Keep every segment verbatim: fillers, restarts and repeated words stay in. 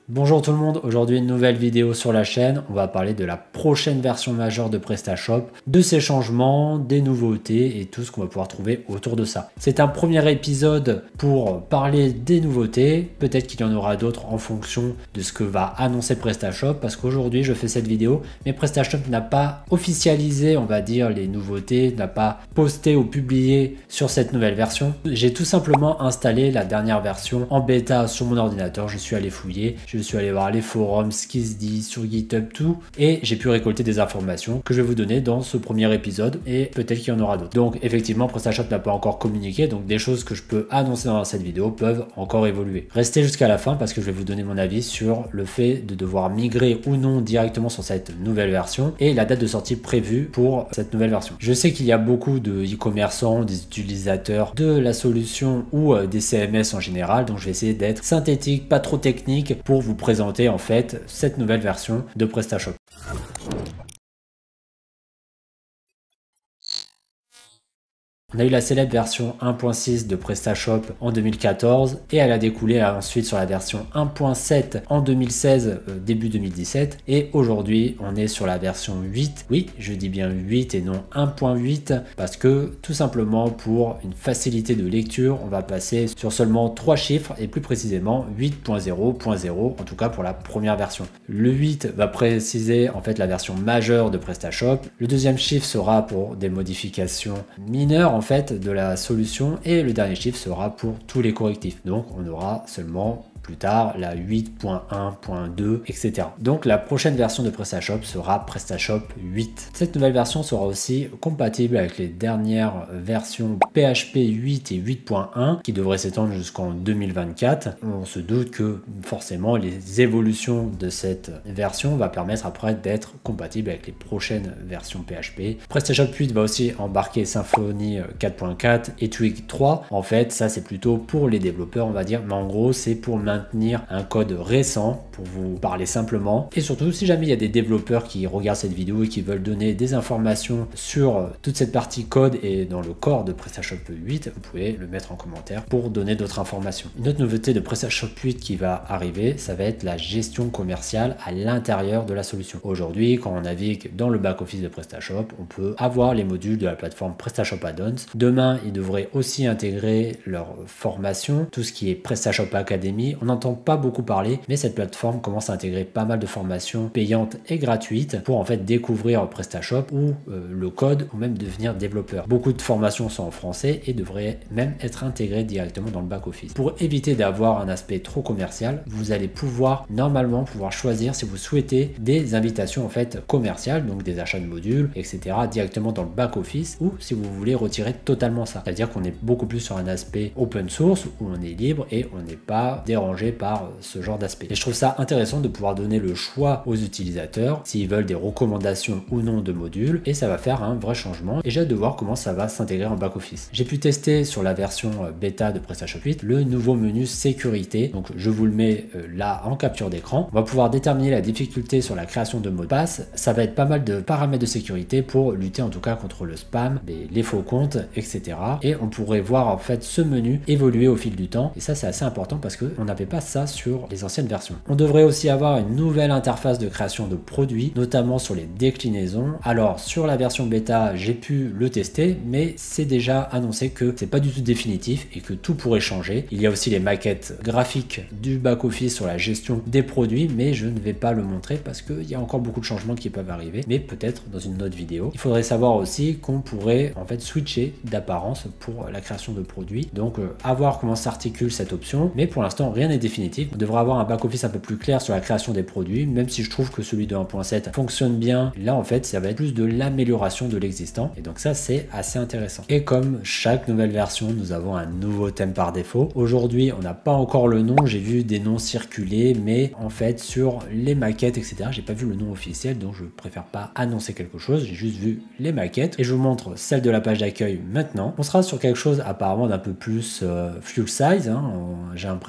Bonjour tout le monde, aujourd'hui une nouvelle vidéo sur la chaîne. On va parler de la prochaine version majeure de PrestaShop, de ses changements, des nouveautés et tout ce qu'on va pouvoir trouver autour de ça. C'est un premier épisode pour parler des nouveautés, peut-être qu'il y en aura d'autres en fonction de ce que va annoncer PrestaShop, parce qu'aujourd'hui je fais cette vidéo, mais PrestaShop n'a pas officialisé, on va dire, les nouveautés, n'a pas posté ou publié sur cette nouvelle version. J'ai tout simplement installé la dernière version en bêta sur mon ordinateur, je suis allé fouiller, je suis allé voir les forums, ce qui se dit sur GitHub, tout, et j'ai pu récolter des informations que je vais vous donner dans ce premier épisode, et peut-être qu'il y en aura d'autres. Donc effectivement, PrestaShop n'a pas encore communiqué, donc des choses que je peux annoncer dans cette vidéo peuvent encore évoluer. Restez jusqu'à la fin parce que je vais vous donner mon avis sur le fait de devoir migrer ou non directement sur cette nouvelle version et la date de sortie prévue pour cette nouvelle version. Je sais qu'il y a beaucoup de e-commerçants, des utilisateurs de la solution ou des C M S en général, donc je vais essayer d'être synthétique, pas trop technique, pour vous présenter en fait cette nouvelle version de PrestaShop. On a eu la célèbre version un point six de PrestaShop en deux mille quatorze et elle a découlé ensuite sur la version un point sept en deux mille seize, euh, début deux mille dix-sept, et aujourd'hui on est sur la version huit. Oui, je dis bien huit et non un point huit parce que tout simplement pour une facilité de lecture, on va passer sur seulement trois chiffres et plus précisément huit point zéro point zéro, en tout cas pour la première version. Le huit va préciser en fait la version majeure de PrestaShop. Le deuxième chiffre sera pour des modifications mineures en fait de la solution et le dernier chiffre sera pour tous les correctifs. Donc on aura seulement plus tard la huit point un point deux, et cetera. Donc la prochaine version de PrestaShop sera PrestaShop huit. Cette nouvelle version sera aussi compatible avec les dernières versions P H P huit et huit point un qui devraient s'étendre jusqu'en deux mille vingt-quatre. On se doute que forcément les évolutions de cette version va permettre après d'être compatible avec les prochaines versions P H P. PrestaShop huit va aussi embarquer Symfony quatre point quatre et Twig trois. En fait, ça c'est plutôt pour les développeurs, on va dire, mais en gros c'est pour maintenir un code récent, pour vous parler simplement. Et surtout, si jamais il y a des développeurs qui regardent cette vidéo et qui veulent donner des informations sur toute cette partie code et dans le corps de PrestaShop huit, vous pouvez le mettre en commentaire pour donner d'autres informations. Une autre nouveauté de PrestaShop huit qui va arriver, ça va être la gestion commerciale à l'intérieur de la solution. Aujourd'hui, quand on navigue dans le back-office de PrestaShop, on peut avoir les modules de la plateforme PrestaShop Add-ons. Demain, ils devraient aussi intégrer leur formation, tout ce qui est PrestaShop Academy. On n'entend pas beaucoup parler, mais cette plateforme commence à intégrer pas mal de formations payantes et gratuites pour en fait découvrir PrestaShop ou euh, le code ou même devenir développeur. Beaucoup de formations sont en français et devraient même être intégrées directement dans le back-office. Pour éviter d'avoir un aspect trop commercial, vous allez pouvoir normalement pouvoir choisir si vous souhaitez des invitations en fait commerciales, donc des achats de modules, et cetera directement dans le back-office, ou si vous voulez retirer totalement ça. C'est-à-dire qu'on est beaucoup plus sur un aspect open source où on est libre et on n'est pas dérangé par ce genre d'aspect. Et je trouve ça intéressant de pouvoir donner le choix aux utilisateurs s'ils veulent des recommandations ou non de modules, et ça va faire un vrai changement et j'ai hâte de voir comment ça va s'intégrer en back-office. J'ai pu tester sur la version bêta de PrestaShop huit le nouveau menu sécurité, donc je vous le mets là en capture d'écran. On va pouvoir déterminer la difficulté sur la création de mots de passe. Ça va être pas mal de paramètres de sécurité pour lutter en tout cas contre le spam, les faux comptes, et cetera. Et on pourrait voir en fait ce menu évoluer au fil du temps, et ça c'est assez important parce qu'on n'avait pas ça sur les anciennes versions. On devrait aussi avoir une nouvelle interface de création de produits, notamment sur les déclinaisons. Alors sur la version bêta, j'ai pu le tester, mais c'est déjà annoncé que c'est pas du tout définitif et que tout pourrait changer. Il y a aussi les maquettes graphiques du back-office sur la gestion des produits, mais je ne vais pas le montrer parce qu'il y a encore beaucoup de changements qui peuvent arriver, mais peut-être dans une autre vidéo. Il faudrait savoir aussi qu'on pourrait en fait switcher d'apparence pour la création de produits, donc euh, à voir comment s'articule cette option, mais pour l'instant rien n'est définitif. On devrait avoir un back-office un peu plus clair sur la création des produits, même si je trouve que celui de un point sept fonctionne bien. Là en fait ça va être plus de l'amélioration de l'existant, et donc ça c'est assez intéressant. Et comme chaque nouvelle version, nous avons un nouveau thème par défaut. Aujourd'hui on n'a pas encore le nom, j'ai vu des noms circuler, mais en fait sur les maquettes, et cetera, j'ai pas vu le nom officiel, donc je préfère pas annoncer quelque chose, j'ai juste vu les maquettes, et je vous montre celle de la page d'accueil maintenant. On sera sur quelque chose apparemment d'un peu plus euh, full size, hein, j'ai l'impression,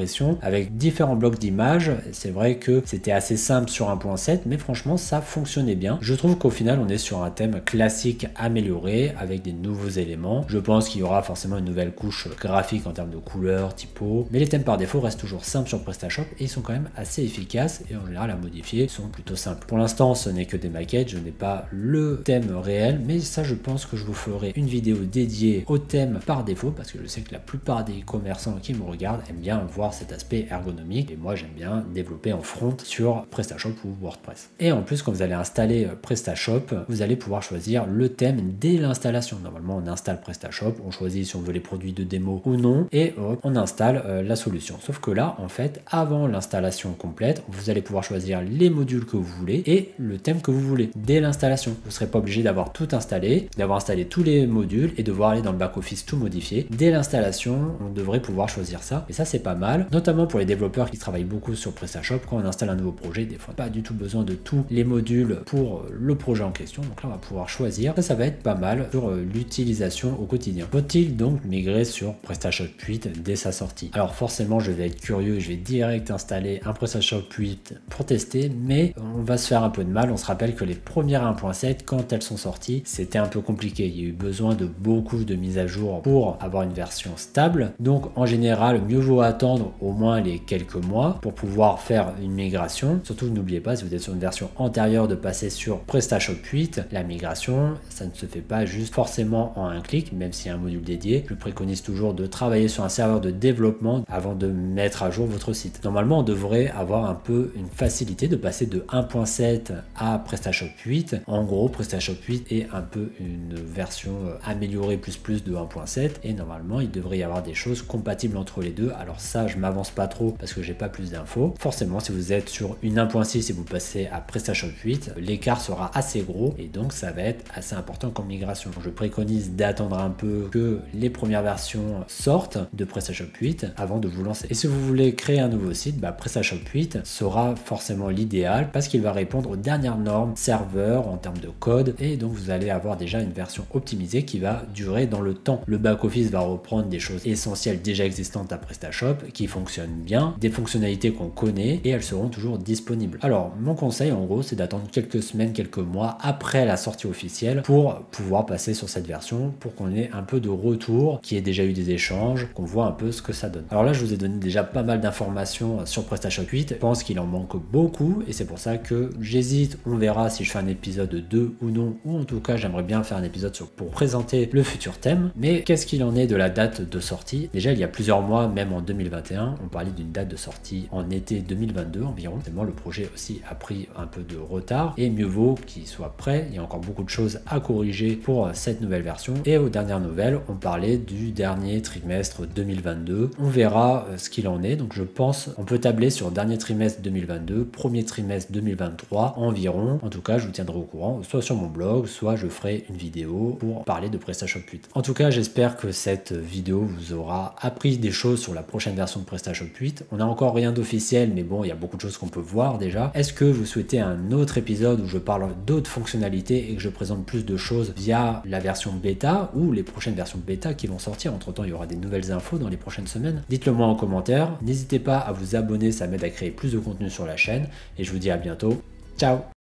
avec différents blocs d'images. C'est vrai que c'était assez simple sur un point sept, mais franchement ça fonctionnait bien. Je trouve qu'au final on est sur un thème classique amélioré avec des nouveaux éléments. Je pense qu'il y aura forcément une nouvelle couche graphique en termes de couleurs, typo, mais les thèmes par défaut restent toujours simples sur PrestaShop et ils sont quand même assez efficaces et en général à modifier ils sont plutôt simples. Pour l'instant ce n'est que des maquettes, je n'ai pas le thème réel, mais ça je pense que je vous ferai une vidéo dédiée au thème par défaut parce que je sais que la plupart des commerçants qui me regardent aiment bien voir cet aspect ergonomique et moi j'aime bien développer en front sur PrestaShop ou WordPress. Et en plus quand vous allez installer PrestaShop, vous allez pouvoir choisir le thème dès l'installation. Normalement on installe PrestaShop, on choisit si on veut les produits de démo ou non et hop, on installe euh, la solution. Sauf que là en fait avant l'installation complète, vous allez pouvoir choisir les modules que vous voulez et le thème que vous voulez dès l'installation. Vous ne serez pas obligé d'avoir tout installé, d'avoir installé tous les modules et devoir aller dans le back-office tout modifier. Dès l'installation, on devrait pouvoir choisir ça. Et ça, c'est pas mal, notamment pour les développeurs qui travaillent beaucoup sur PrestaShop. Quand on installe un nouveau projet, des fois, pas du tout besoin de tous les modules pour le projet en question. Donc là, on va pouvoir choisir. Ça, ça va être pas mal sur l'utilisation au quotidien. Faut-il donc migrer sur PrestaShop huit dès sa sortie? Alors forcément, je vais être curieux, je vais direct installer un PrestaShop huit pour tester, mais on va se faire un peu de mal. On se rappelle que les premières un point sept, quand elles sont sorties, c'était un peu compliqué. Il y a eu besoin de beaucoup de mises à jour pour avoir une version stable. Donc en général, mieux vaut attendre au moins les quelques mois pour pouvoir faire une migration. Surtout, n'oubliez pas, si vous êtes sur une version antérieure, de passer sur PrestaShop huit. La migration, ça ne se fait pas juste forcément en un clic, même s'il y a un module dédié. Je préconise toujours de travailler sur un serveur de développement avant de mettre à jour votre site. Normalement, on devrait avoir un peu une facilité de passer de un point sept à PrestaShop huit. En gros, PrestaShop huit est un peu une version améliorée plus plus de un point sept et normalement il devrait y avoir des choses compatibles entre les deux. Alors ça, je m'avance pas trop parce que j'ai pas plus d'infos. Forcément, si vous êtes sur une un point six et vous passez à PrestaShop huit, l'écart sera assez gros et donc ça va être assez important comme migration. Je préconise d'attendre un peu que les premières versions sortent de PrestaShop huit avant de vous lancer. Et si vous voulez créer un nouveau site, bah, PrestaShop huit sera forcément l'idéal parce qu'il va répondre aux dernières normes serveur en termes de code et donc vous allez avoir déjà une version optimisée qui va durer dans le temps. Le back-office va reprendre des choses essentielles déjà existantes à PrestaShop qui fonctionnent bien, des fonctionnalités qu'on connaît et elles seront toujours disponibles. Alors mon conseil en gros c'est d'attendre quelques semaines, quelques mois après la sortie officielle pour pouvoir passer sur cette version pour qu'on ait un peu de retour, qu'il y ait déjà eu des échanges, qu'on voit un peu ce que ça donne. Alors là je vous ai donné déjà pas mal d'informations sur PrestaShop huit, je pense qu'il en manque beaucoup et c'est pour ça que j'hésite, on verra si je fais un épisode deux ou non, ou en tout cas j'aimerais bien faire un épisode sur, pour présenter le futur thème. Mais qu'est-ce qu'il en est de la date de sortie? Déjà il y a plusieurs mois, même en deux mille vingt et un, on parlait d'une date de sortie en été deux mille vingt-deux environ. Tellement le projet aussi a pris un peu de retard et mieux vaut qu'il soit prêt. Il y a encore beaucoup de choses à corriger pour cette nouvelle version. Et aux dernières nouvelles, on parlait du dernier trimestre deux mille vingt-deux. On verra ce qu'il en est. Donc je pense on peut tabler sur dernier trimestre deux mille vingt-deux, premier trimestre deux mille vingt-trois environ. En tout cas, je vous tiendrai au courant, soit sur mon blog, soit je ferai une vidéo pour parler de PrestaShop huit. En tout cas, j'espère que cette vidéo vous aura appris des choses sur la prochaine version de PrestaShop huit. On n'a encore rien d'officiel, mais bon, il y a beaucoup de choses qu'on peut voir déjà. Est-ce que vous souhaitez un autre épisode où je parle d'autres fonctionnalités et que je présente plus de choses via la version bêta ou les prochaines versions bêta qui vont sortir? Entre temps, il y aura des nouvelles infos dans les prochaines semaines. Dites-le moi en commentaire. N'hésitez pas à vous abonner, ça m'aide à créer plus de contenu sur la chaîne et je vous dis à bientôt. Ciao!